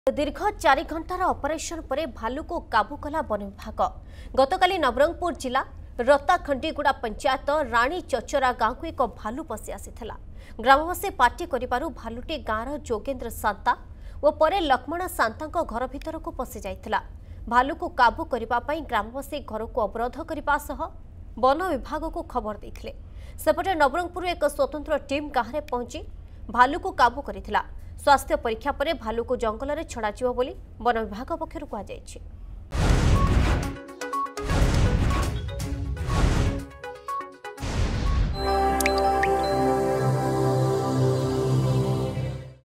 दीर्घ 4 घंटार ऑपरेशन पर भालू को काबू कला वन विभाग। गतकाली नवरंगपुर जिला रत्ताखंडीगुड़ा पंचायत राणी चचरा गाँव को एक भालू पशि आसीथिला। ग्रामवासी पार्टी करिबारु भालुटी गाँवर जोगेन्द्र सांता और परे लक्ष्मण सांता घर भितर को पशि जाइथिला। भालू को काबू करबा पई ग्रामवासी घर को अवरोध करबा सह वन विभाग को खबर देथिले। सेपटे नवरंगपुर एक स्वतंत्र टीम गाँव में पहुंची भालू को काबू करिथिला। स्वास्थ्य परीक्षा पर भालू को जंगल में छड़ा वन विभाग पक्षर कहुଯାଇଛି।